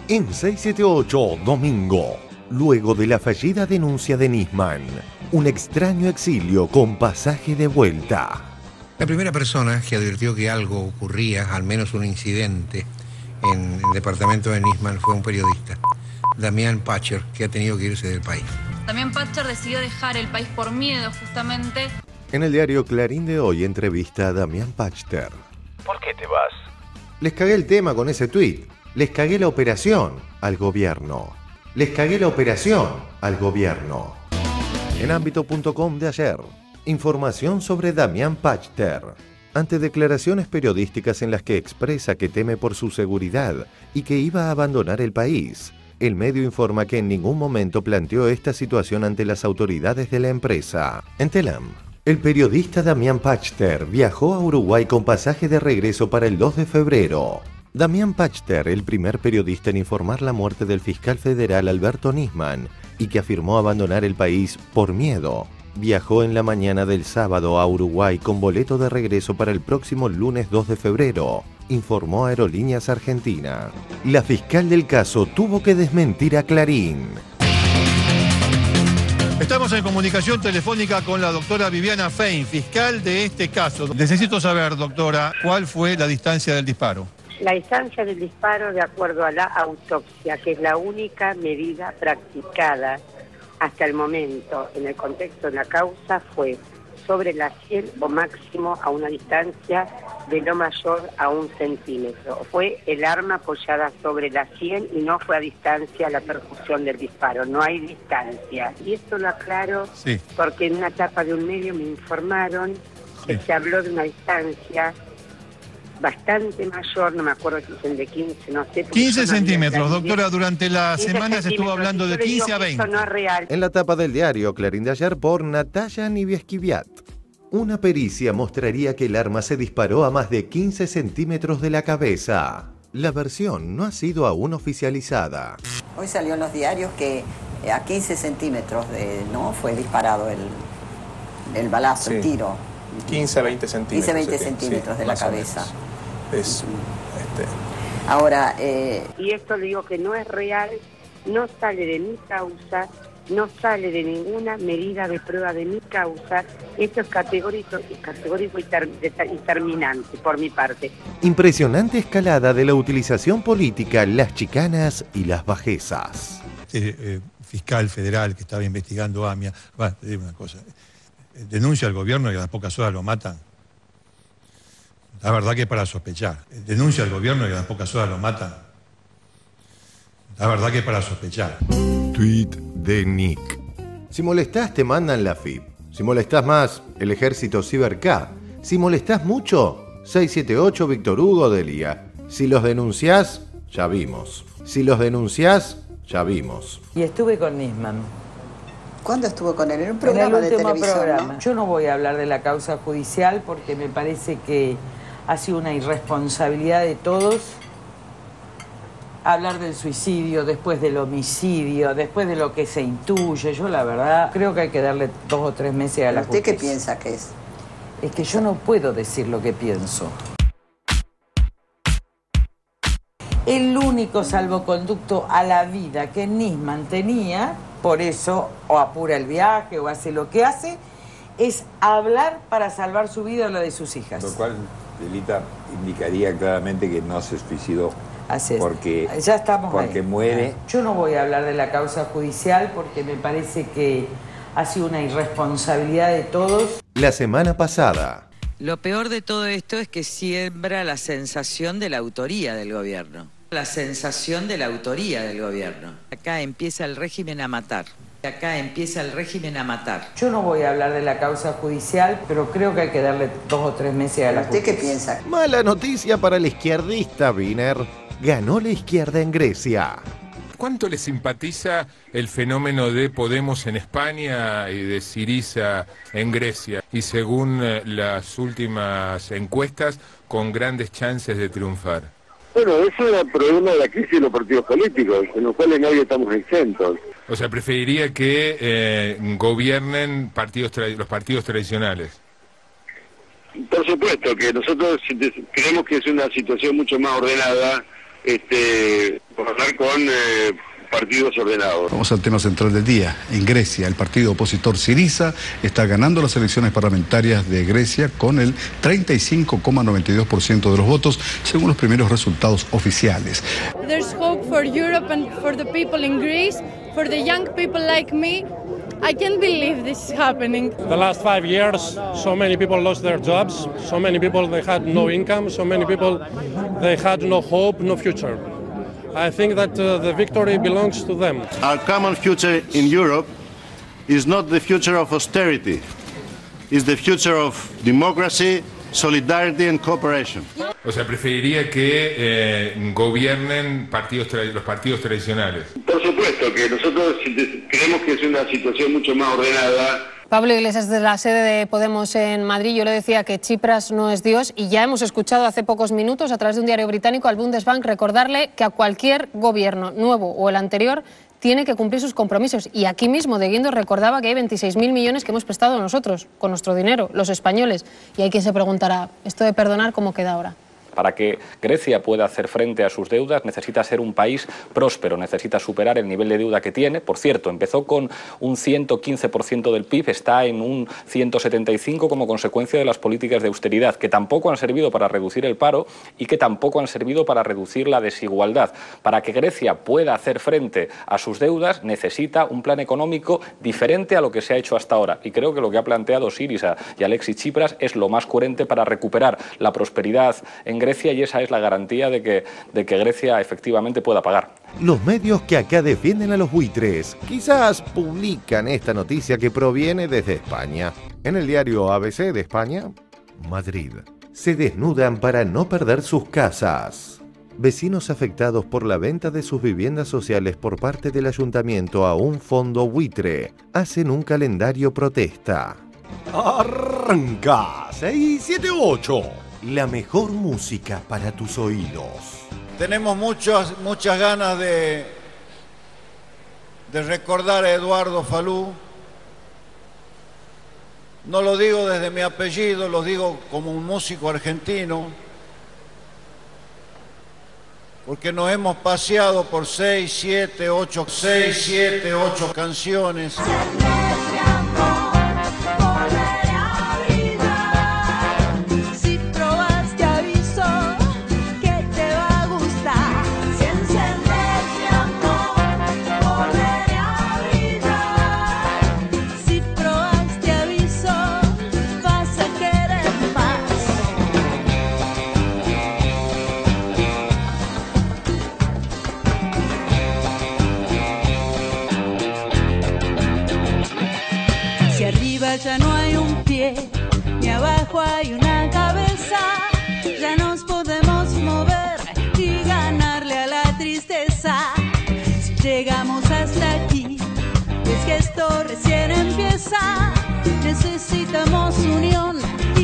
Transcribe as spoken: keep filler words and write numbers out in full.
En seiscientos setenta y ocho, domingo, luego de la fallida denuncia de Nisman, un extraño exilio con pasaje de vuelta. La primera persona que advirtió que algo ocurría, al menos un incidente, en el departamento de Nisman fue un periodista, Damián Pachter, que ha tenido que irse del país. Damián Pachter decidió dejar el país por miedo, justamente. En el diario Clarín de hoy entrevista a Damián Pachter. ¿Por qué te vas? Les cagué el tema con ese tuit. Les cagué la operación al gobierno. Les cagué la operación al gobierno. En ámbito punto com de ayer, información sobre Damián Pachter. Ante declaraciones periodísticas en las que expresa que teme por su seguridad y que iba a abandonar el país, el medio informa que en ningún momento planteó esta situación ante las autoridades de la empresa. En Telam, el periodista Damián Pachter viajó a Uruguay con pasaje de regreso para el dos de febrero. Damián Pachter, el primer periodista en informar la muerte del fiscal federal Alberto Nisman y que afirmó abandonar el país por miedo, viajó en la mañana del sábado a Uruguay con boleto de regreso para el próximo lunes dos de febrero, informó Aerolíneas Argentina. La fiscal del caso tuvo que desmentir a Clarín. Estamos en comunicación telefónica con la doctora Viviana Fein, fiscal de este caso. Necesito saber, doctora, ¿cuál fue la distancia del disparo? La distancia del disparo, de acuerdo a la autopsia, que es la única medida practicada hasta el momento en el contexto de la causa, fue sobre la sien o máximo a una distancia de no mayor a un centímetro. Fue el arma apoyada sobre la sien y no fue a distancia la percusión del disparo. No hay distancia. Y esto lo aclaro sí. porque en una etapa de un medio me informaron sí. que se habló de una distancia bastante mayor, no me acuerdo si es el de quince, no sé. quince centímetros, doctora, durante la semana se estuvo hablando de quince a veinte. Eso no es real. En la tapa del diario Clarín de ayer por Natalia Niviesquiviat. Una pericia mostraría que el arma se disparó a más de quince centímetros de la cabeza. La versión no ha sido aún oficializada. Hoy salió en los diarios que a quince centímetros de, ¿no? fue disparado el, el balazo, sí. el tiro. quince a veinte centímetros. quince a veinte centímetros sí, de la cabeza. Es, este... Ahora, eh... y esto le digo que no es real, no sale de mi causa, no sale de ninguna medida de prueba de mi causa. Esto es categórico, categórico y, ter, y terminante por mi parte. Impresionante escalada de la utilización política, las chicanas y las bajezas. Eh, eh, fiscal federal que estaba investigando a AMIA, va, te digo una cosa, denuncia al gobierno y a las pocas horas lo matan. La verdad que es para sospechar. Denuncia al gobierno y a las pocas horas lo matan. La verdad que es para sospechar. Tweet de Nick. Si molestás te mandan la F I P. Si molestás más, el ejército Ciber K. Si molestás mucho, seiscientos setenta y ocho Víctor Hugo Delia. Si los denunciás, ya vimos. Si los denunciás, ya vimos. Y estuve con Nisman. ¿Cuándo estuvo con él? En un programa de televisión, programa. ¿no? Yo no voy a hablar de la causa judicial porque me parece que ha sido una irresponsabilidad de todos hablar del suicidio, después del homicidio, después de lo que se intuye. Yo la verdad creo que hay que darle dos o tres meses a la justicia. ¿Usted qué piensa que es? Es que yo no puedo decir lo que pienso. El único salvoconducto a la vida que Nisman tenía, por eso o apura el viaje o hace lo que hace, es hablar para salvar su vida o la de sus hijas. Lo cual, Delita, indicaría claramente que no se suicidó. Así es. Porque, ya estamos porque ahí. muere. Yo no voy a hablar de la causa judicial porque me parece que ha sido una irresponsabilidad de todos. La semana pasada. Lo peor de todo esto es que siembra la sensación de la autoría del gobierno. La sensación de la autoría del gobierno. Acá empieza el régimen a matar. Acá empieza el régimen a matar. Yo no voy a hablar de la causa judicial, pero creo que hay que darle dos o tres meses a la justicia. ¿Usted qué piensa? Mala noticia para el izquierdista, Wiener. Ganó la izquierda en Grecia. ¿Cuánto le simpatiza el fenómeno de Podemos en España y de Syriza en Grecia? Y según las últimas encuestas, con grandes chances de triunfar. Bueno, ese es el problema de la crisis de los partidos políticos, en los cuales nadie estamos exentos. O sea, preferiría que eh, gobiernen partidos los partidos tradicionales. Por supuesto, que nosotros creemos que es una situación mucho más ordenada, este, gobernar con eh, partidos ordenados. Vamos al tema central del día. En Grecia, el partido opositor Syriza está ganando las elecciones parlamentarias de Grecia con el treinta y cinco coma noventa y dos por ciento de los votos, según los primeros resultados oficiales. There's hope for Europe and for the people in Greece, for the young people like me. I can't believe this is happening. The last five years, so many people lost their jobs, so many people they had no income, so many people they had no hope, no future. I think that uh, the victory belongs to them. Our common future in Europe is not the future of austerity. It's the future of democracy, solidarity and cooperation. O sea, preferiría que eh, gobiernen partidos los partidos tradicionales. Por supuesto que nosotros creemos que es una situación mucho más ordenada. Pablo Iglesias, de la sede de Podemos en Madrid, yo le decía que Tsipras no es Dios y ya hemos escuchado hace pocos minutos a través de un diario británico al Bundesbank recordarle que a cualquier gobierno, nuevo o el anterior, tiene que cumplir sus compromisos. Y aquí mismo de Guindos recordaba que hay veintiséis mil millones que hemos prestado nosotros, con nuestro dinero, los españoles. Y hay quien se preguntará, ¿esto de perdonar cómo queda ahora? Para que Grecia pueda hacer frente a sus deudas necesita ser un país próspero, necesita superar el nivel de deuda que tiene. Por cierto, empezó con un ciento quince por ciento del P I B, está en un ciento setenta y cinco por ciento como consecuencia de las políticas de austeridad, que tampoco han servido para reducir el paro y que tampoco han servido para reducir la desigualdad. Para que Grecia pueda hacer frente a sus deudas necesita un plan económico diferente a lo que se ha hecho hasta ahora. Y creo que lo que ha planteado Syriza y Alexis Tsipras es lo más coherente para recuperar la prosperidad en Grecia. Grecia y esa es la garantía de que, de que Grecia efectivamente pueda pagar. Los medios que acá defienden a los buitres quizás publican esta noticia que proviene desde España. En el diario A B C de España, Madrid. Se desnudan para no perder sus casas. Vecinos afectados por la venta de sus viviendas sociales por parte del ayuntamiento a un fondo buitre hacen un calendario protesta. Arranca seis siete ocho. La mejor música para tus oídos. Tenemos muchas, muchas ganas de, de recordar a Eduardo Falú. No lo digo desde mi apellido, lo digo como un músico argentino, porque nos hemos paseado por seis, siete, ocho, seis, siete, ocho canciones. Ya no hay un pie, ni abajo hay una cabeza. Ya nos podemos mover y ganarle a la tristeza. Si llegamos hasta aquí, es que esto recién empieza. Necesitamos unión